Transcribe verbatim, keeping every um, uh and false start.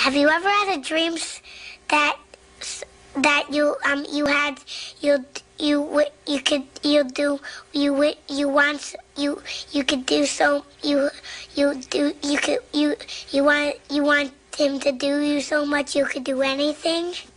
Have you ever had a dream s- that s- that you um you had you you wi- you could you do you wi- you want s- you you could do so you you do you could you you want you want him to do you so much you could do anything?